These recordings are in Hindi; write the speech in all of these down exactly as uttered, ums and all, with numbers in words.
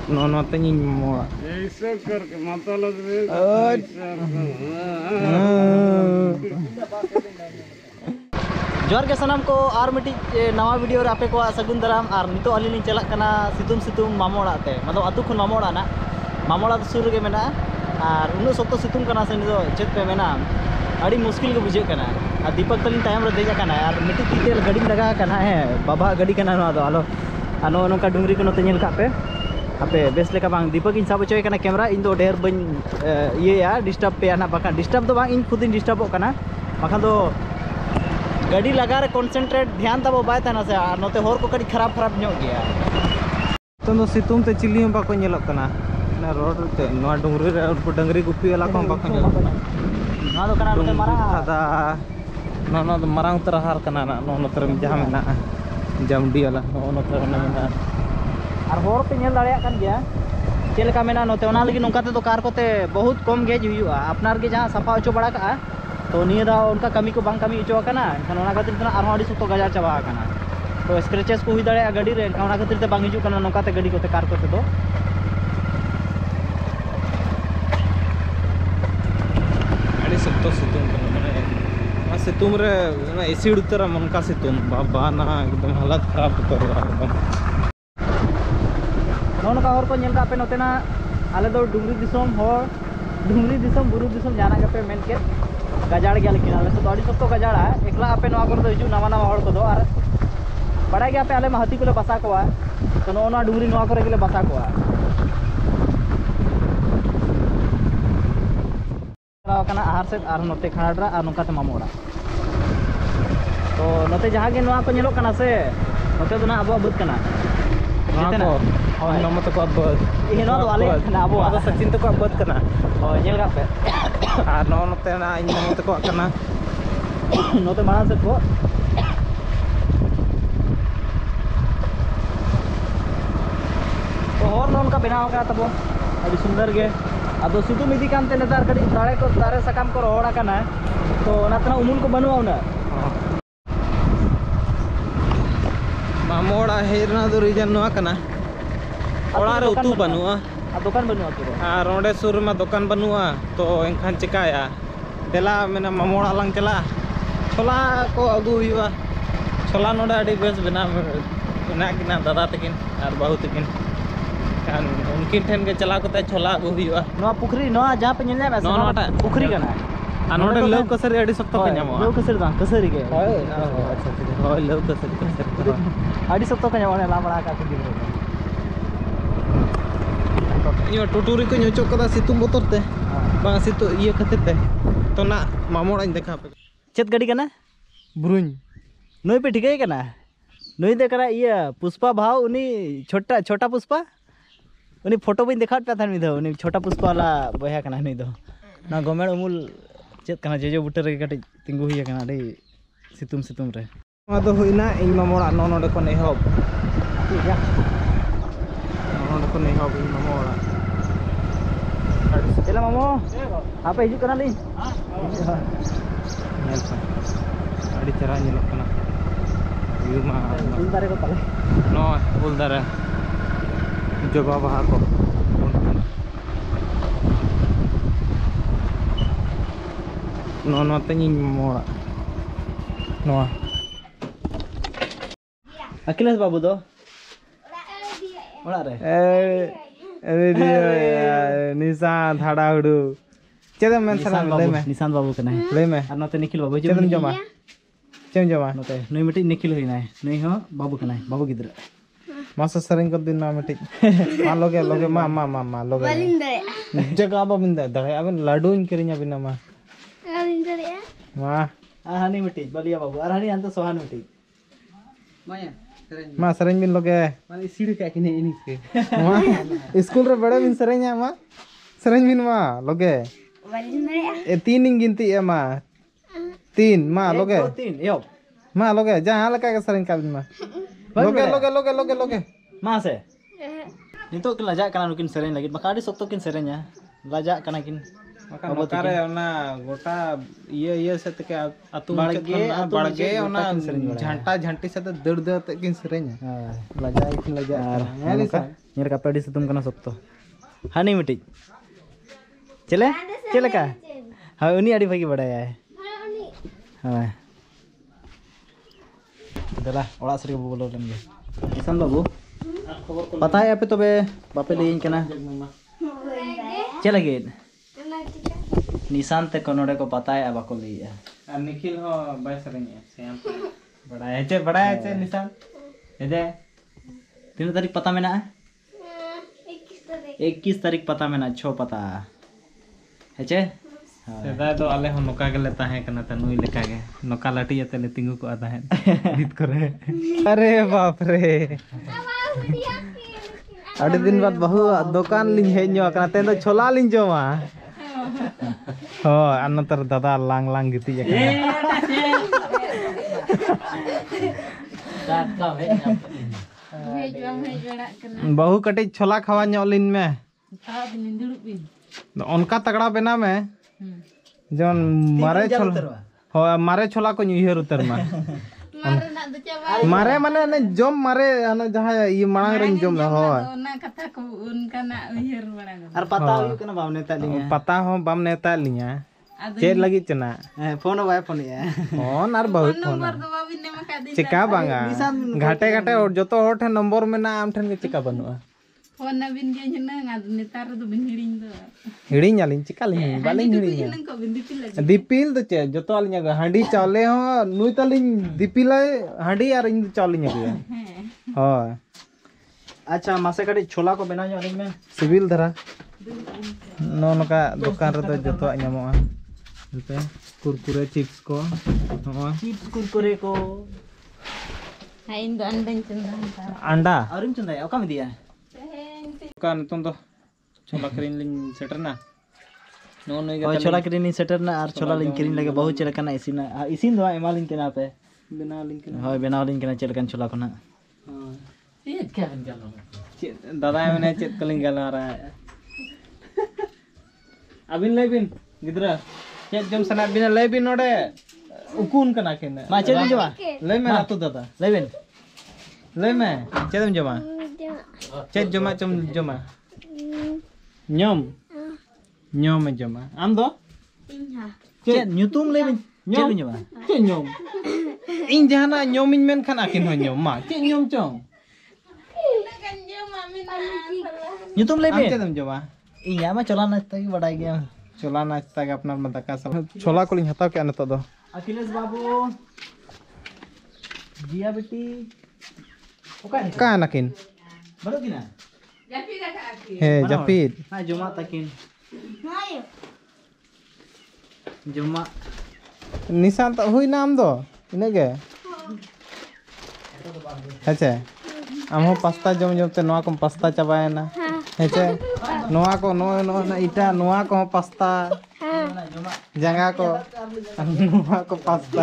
No, no te more. जोर के सनम को और मिट्टी नवा वीडियो रे आपे को सगुन दराम और नितो अली लिंग चलक कना सितुम सितुम मामोड़ा ते मतलब अतु खुन मामोड़ा ना मामोड़ा सुर गे मेना और उन्नो सत्तो सितुम कना से नितो चेत पे मेना अड़ी मुश्किल के बुझे कना और दीपक तलिन टाइम रे देजा कना और मिट्टी तीते गाड़ी लगा कना है बाबा गाड़ी कना नो दो आलो आनो नोका डुंगरी को नते नेल कापे आपे बेस लेका बांग दीपक इन सब चोय कना कैमरा इन दो ढेर बन ये या डिस्टर्ब पे ना बाका डिस्टर्ब दो बांग इन खुद इन डिस्टर्ब कना बाका दो गाड़ी लगा रे कॉन्सेंट्रेट ध्यान तब बाय तना से और नोते होर को कड़ी खराब खराब ᱧᱚᱜ गया तो नो सितुम ते चिली हम बाको नेलक कना ना रोड ते नो डुंगरी रे उनको डंगरी गुपी वाला को बाको नेलक कना ना दो कना नोते मारा सादा नो नो मारांग तरह हार कना ना नो नो तरम जहां मेना जमडी वाला नो नो तरम मेना और होर पे नेल दाड़िया कन गया चेलका मेना नोते ओना लगी नोका ते तो कार कोते बहुत कम गेज हुआ अपनार के जहां सफा ओचो बड़ा का तो निये दा उनका कमी को बांग कमी ओचो कना एनखान ओना खातिर तना आरो अडी सुतो गजा चाबा कना तो स्क्रैचेस को हुई दाड़िया गाड़ी रे एनखान ओना खातिर ते बांग हिजु कना नोका ते गाड़ी कोते कार कोते दो अड़ी सत्तो सितुम कना माने आ सितुम रे ना एसिड उतर मनका सितुम बाबा ना एकदम हालत खराब उतर एकदम नोनका होर को नेल का पे नोते ना आले दो डुंगरी दिसोम होर डुंगरी दिसोम बुरु दिसोम जाना के पे मेन के गजाड़ गया लेकिन आले तो अड़ी सत्तो गजाड़ा एकला आपे नवा कर दो हिजु नवा नवा होर को दो और बड़ा गया पे आले महती को बसा को तो नोना डुंगरी नवा करे के बसा को कना आहार से आर नोते खाड़रा और नोका ते मामोड़ा तो नोते जहां के नवा को नेलो कना से नोते तो ना अबो बुत कना को और नमत को बद ये नो तो आले ना अबो आदा सचिन तो को बद कना ओ नेल का पे आ नो नते ना इन नमत को कना नोते माना से को तो और नोन का बनाव का तबो अभी सुंदर गे अब सुतु मिदी कांते नेतार कड़ी दाड़े को दारे सकाम को रोड़ा कना तो नतना उमुल को बनवा उना मामोड़ा हेरना दो रीजन नोआ कना ओड़ा रे उतु बनुआ आ दुकान बनवा तो आ रोडे सुर में दुकान बनुआ तो एनखान चिकाया देला मेना मामोड़ा लंग चला छोला को अगु हुआ छोला नोडे अड़ी बेस बना बना किना दादा तकिन और बाहु तकिन कान उनकिन ठेन के चला कोते छोला अगु हुआ नोआ पुखरी नोआ जहां पे नेल ना नोटा पुखरी कना आ नोडे लव कसरी अड़ी सख्त को ᱧᱟᱢᱚᱜᱼᱟ लव कसरी दा कसरी के होय अच्छा होय लव कसरी कसरी अड़ी सख्त को ᱧᱟᱢᱚᱜᱼᱟ ला बड़ा का के ᱤᱧ ᱴᱩᱴᱩᱨᱤ ᱠᱚ ᱧᱚᱪᱚᱜ ᱠᱟᱫᱟ ᱥᱤᱛᱩᱝ ᱵᱚᱛᱚᱨ ᱛᱮ ᱵᱟᱝ ᱥᱤᱛᱩᱝ ᱤᱭᱟᱹ ᱠᱷᱟᱹᱛᱤᱨ ᱛᱮ तो ना मामोड़ा इन देखा पे चेत गाड़ी कना बुरुñ नई पे ठिकाई कना नई दे करा ये पुष्पा भाव उनी छोटा छोटा पुष्पा उनी फोटो भी देखा पे था नि दो उनी छोटा पुष्पा वाला बया कना नि दो ना गमेड़ उमुल चेत कना जेजो बुटर रे कटी तिंगु हुई कना अडी सितुम सितुम रे आदो हुइना इन मामोड़ा नो नोडे को नै हब ठीक है नोडे को नै हब इन मामोड़ा चला मामो apa hijau kena nih नेलसा अड़ी चरा नेलक कना व्यू मा उल दारे को तले नो उल दारे जबा बहा को नो नो ते नी मामोड़ा नो Akilas babu do ola re अरे दियो निशान थाड़ा हुडू चेदम मेन सलाम ले में निशान बाबू कना ले में और नते निखिल बाबू चेदम जमा चेम जमा नते नई मिटी निखिल होइना नई हो बाबू कना बाबू गिद्र मासा सरिंग कर दिन ना मिटी मा लोगे लोगे मा मा मा मा लोगे बलिंदरे जगह बा बिंदा दहे अबन लाडू इन करिnya बिना मा बलिंदरे मा आ हनी मिटी बलिया बाबू और हनी अंत सोहान मिटी माया मा सरिंग बिन लोगे माने सीढ़ी का किने इनी के मा स्कूल रे बड़े बिन सरिंया मा सरिंग बिन मा लोगे बलिंदरे ए तीन इंग गिनती है मा तीन मा लोगे तीन यो मा लोगे जहां लका के सरिंग का बिन मा लोगे लोगे लोगे लोगे लोगे मा से नितो के लजा कना नुकिन सेरेन लगी बकाडी सत्तो किन सेरेन्या लजा कना किन Makan nokare ona gota iya iya seteke atu Barge, atu barge muncul, ona gota kin sering baraya. jhanta jhanti sate dad dad kin serenya. Laja ikin laja. Nyari nyari kape di situm kana sokto. Hani miti. Chele? Chele ka? Ha uni adi bagi badaya. Ha. Adalah orak seri bolo len ge. Kisan babu. Pata hai ape tobe bape lein kana. Chele ge. Nisan te konore ko pata hai abako leia. Ar Nikhil ho bai serenya. Siam. Bada hai che bada hai che Nisan. Ede. Tino tarik pata mena? इक्कीस तारीख पता में ना छो पता है चे सेदा तो आले हो नोका गेले ताहे कना त नुई लेका गे नोका लाटी जते ले तिंगु को आदा है गीत करे अरे बाप रे आडे दिन बाद बहु दुकान लिन हेज नो कना ते छोला लिन जोमा हो अनतर दादा लांग लांग गीती जका बहु कटिज छोला खावा ᱧᱚᱜ में उनका तगड़ा बना में जन मारे छोला हो मारे छोला को उहर उतर मा मारे माने ने जम मारे अन जहां ये मांग रे जम हो ओना कथा को उनका ना उहर बड़ा और पता हुई कना बाम नेता लिया पता हो बाम नेता लिया चेक लगी चना फोन बाय फोन या फोन और बहुत फोन चिका बांगा घाटे घाटे और जो तो होठ नंबर में ना आम ठन के चिका बनुआ फोन ना बिन के हिना नेतार तो बिन हिड़िंग दो हिड़िंग आलिन चिका लिन बालिन हिड़िंग हिना को बिन दिपिल लगे दीपिल तो चे जो तो आलिन हांडी चावले हो नुई तलिन दीपिल हांडी और इन चावलिन गया हो अच्छा मासे कटी छोला को बना जो में सिविल धरा नो नका दुकान रे तो जो तो ᱧᱟᱢᱚᱜᱼᱟ जते कुरकुरे चिप्स को हो चिप्स कुरकुरे को हां इन दो अंडन चंदा अंडा औरम चंदा ओका में दिया का नतुन तो छोला क्रीन लिन सेटर ना नो नई और छोला क्रीन सेटर ना और छोला लिन क्रीन लगे बहुत चले कना इसिन इसिन दो एमा लिन केना पे बना लिन के होय बनाव लिन केना चले कन छोला कोना हां ये क्या बन गया दादा मैंने चेक कलिंग गला रहा है अबिन लेबिन गिदरा चेक जम सना बिन लेबिन नोडे उकुन कना केना मा चेक जमा ले मैं आतु दादा लेबेन ले मैं चेदम जमा चेक जमा चम जमा nyom nyom jama am do चेक न्यूतुम लेबेन चेक जमा cek nyom ing jahana nyomin men kan akin ho nyom ma cek nyom chong न्यूतुम am लेबेन cedam jama इया मा छोला नाश्ता की बड़ाई गया chola नाश्ता के अपना में दका सब छोला को लिन हताव के अन तो दो अखिलेश बाबू जिया बेटी ओका है का नाकिन बड़ो किना जापी रखा आके हे japit हां जुमा तकिन जुमा निशान तो हुई नाम दो इने गे हेचे आम हो पास्ता जम जम ते नोआ को पास्ता चबाए ना हेचे नोआ को नो नो ना इटा नोआ को पास्ता जंगा को नोआ को पास्ता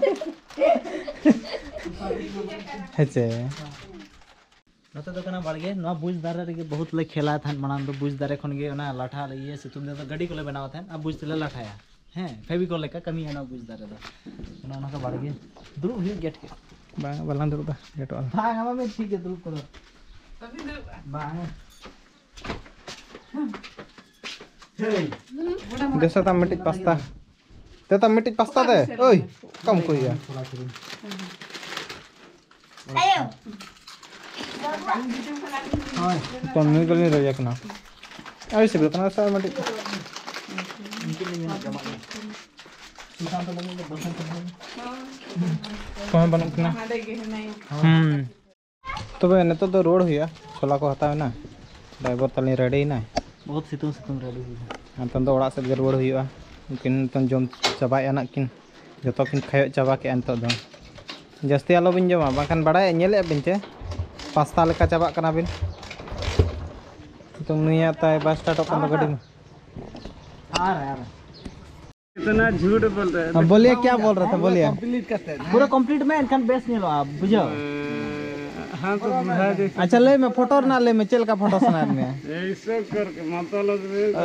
हेचे नते तो कना बाड़गे नवा बुज दारे रे बहुत ले खेला था मानन तो बुज दारे खन गे ना लाठा ले ये सितुम दे तो गाड़ी को ले बनावा था अब बुज ले लाठाया हैं फेविकोल लेका कमी है ना बुज दारे दा ना ना का बाड़गे दुरु ही गेट के बा बलान दो बा गेट वाला हां हवा में ठीक है दुरु करो तभी दो बा जैसा ता मिट्टी पास्ता ते ता मिट्टी पास्ता दे ओय कम कोई या ayo हां तो मैं गल नहीं रह जाकना आई से बतना सा मिट्टी इनके लिए जमा इंसान तो बने बसन तो कौन बनकना हाडे के नहीं हम्म तबे नेतो तो रोड हुआ छोला को हतावे ना ड्राइवर तली रेडी ना बहुत सितुम सितुम रेडी हुई अंतन तो ओड़ा से गड़बड़ हुआ किन तन जम चाबाय ना किन जतो किन खायो चाबा के अंत दो जस्ती आलो बिन जमा बाखान बड़ाय नेले बिन चे पास्ता लेका चाबा कना बिन तुम निया ताय बस स्टार्ट अपन गाड़ी में आ रहा है इतना झूठ बोल रहे हैं बोलिए क्या बोल रहा था बोलिए पूरा कंप्लीट में इनका बेस नहीं लो आप बुझो हाँ तो बुझा दे अच्छा ले मैं फोटो ना ले मैं चल का फोटो सुना में ऐसा करके मतलब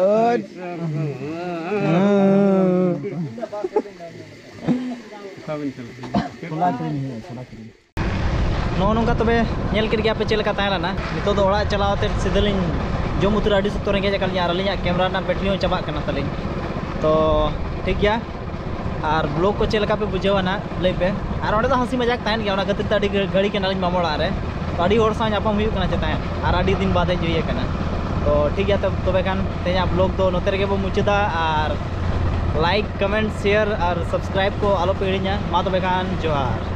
नो नोंका तबे नेल के गया पे चल का ताला ना नितो दो ओड़ा चलावते सिदलिन जो मुतर अडी सत्तर रेंगे जकल यार अलिया कैमरा ना बैटरी हो चबा कना तलिन तो ठीक गया और ब्लॉग को चलका पे बुझेवा ना लई पे और ओंडे तो हंसी मजाक ताहन गया ओना गति अडी घड़ी के नालिन मामोड़ा रे तो अडी होड़ सा जापम हुई कना चतायन और अडी दिन बाद जोइए कना तो ठीक गया तब तबे खान तेया ब्लॉग दो नोते रेगे बो मुचदा और लाइक कमेंट शेयर और सब्सक्राइब को आलो पे हिड़िया मा तबे खान जोहार।